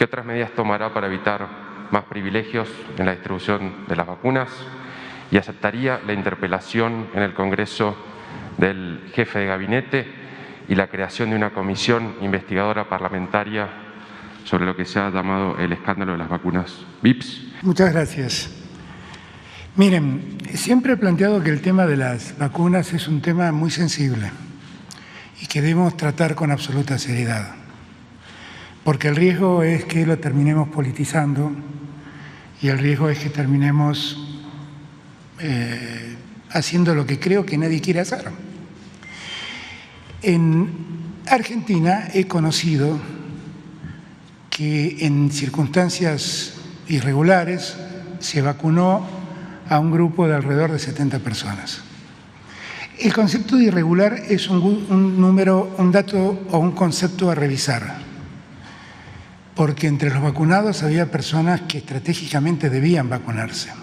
¿Qué otras medidas tomará para evitar más privilegios en la distribución de las vacunas? ¿Y aceptaría la interpelación en el Congreso del jefe de gabinete y la creación de una comisión investigadora parlamentaria sobre lo que se ha llamado el escándalo de las vacunas VIPS? Muchas gracias. Miren, siempre he planteado que el tema de las vacunas es un tema muy sensible y que debemos tratar con absoluta seriedad, porque el riesgo es que lo terminemos politizando y el riesgo es que terminemos haciendo lo que creo que nadie quiere hacer. En Argentina he conocido que en circunstancias irregulares se vacunó a un grupo de alrededor de 70 personas. El concepto de irregular es un número, un dato o un concepto a revisar, porque entre los vacunados había personas que estratégicamente debían vacunarse.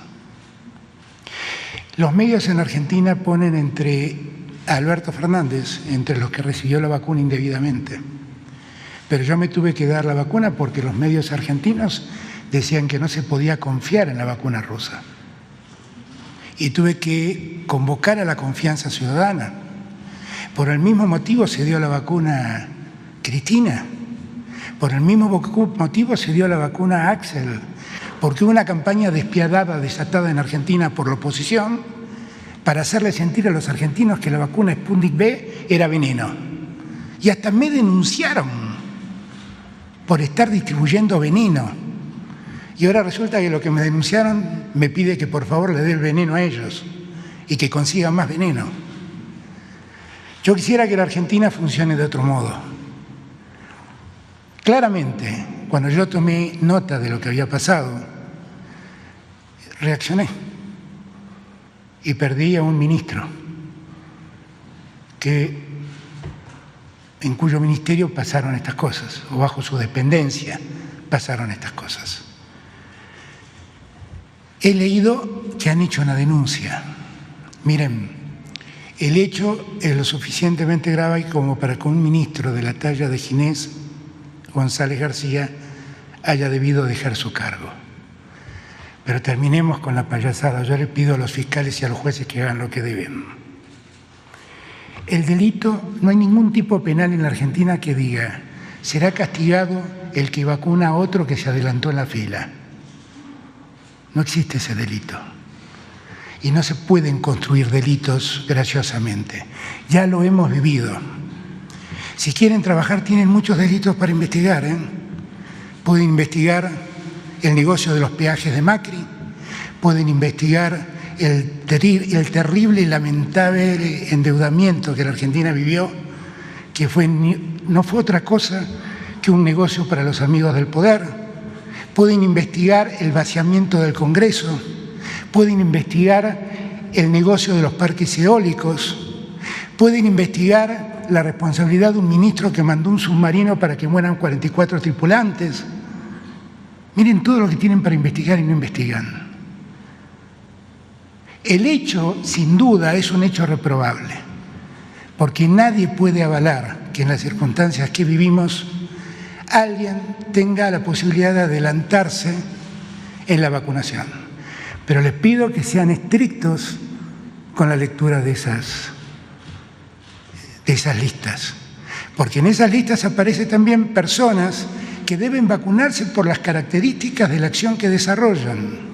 Los medios en Argentina ponen a Alberto Fernández entre los que recibió la vacuna indebidamente, pero yo me tuve que dar la vacuna porque los medios argentinos decían que no se podía confiar en la vacuna rusa. Y tuve que convocar a la confianza ciudadana. Por el mismo motivo se dio la vacuna Cristina, por el mismo motivo se dio la vacuna Axel, porque hubo una campaña despiadada, desatada en Argentina por la oposición para hacerle sentir a los argentinos que la vacuna Sputnik V era veneno. Y hasta me denunciaron por estar distribuyendo veneno. Y ahora resulta que lo que me denunciaron me pide que por favor le dé el veneno a ellos y que consigan más veneno. Yo quisiera que la Argentina funcione de otro modo. Claramente, cuando yo tomé nota de lo que había pasado, reaccioné y perdí a un ministro en cuyo ministerio pasaron estas cosas, o bajo su dependencia pasaron estas cosas. He leído que han hecho una denuncia. Miren, el hecho es lo suficientemente grave como para que un ministro de la talla de Ginés González García haya debido dejar su cargo. Pero terminemos con la payasada. Yo le pido a los fiscales y a los jueces que hagan lo que deben. El delito, no hay ningún tipo penal en la Argentina que diga será castigado el que vacuna a otro que se adelantó en la fila. No existe ese delito. Y no se pueden construir delitos graciosamente. Ya lo hemos vivido. Si quieren trabajar, tienen muchos delitos para investigar. Pueden investigar el negocio de los peajes de Macri, pueden investigar el terrible y lamentable endeudamiento que la Argentina vivió, que no fue otra cosa que un negocio para los amigos del poder. Pueden investigar el vaciamiento del Congreso, pueden investigar el negocio de los parques eólicos, pueden investigar la responsabilidad de un ministro que mandó un submarino para que mueran 44 tripulantes. Miren todo lo que tienen para investigar y no investigan. El hecho, sin duda, es un hecho reprobable, porque nadie puede avalar que en las circunstancias que vivimos alguien tenga la posibilidad de adelantarse en la vacunación. Pero les pido que sean estrictos con la lectura de esas listas, porque en esas listas aparecen también personas que deben vacunarse por las características de la acción que desarrollan.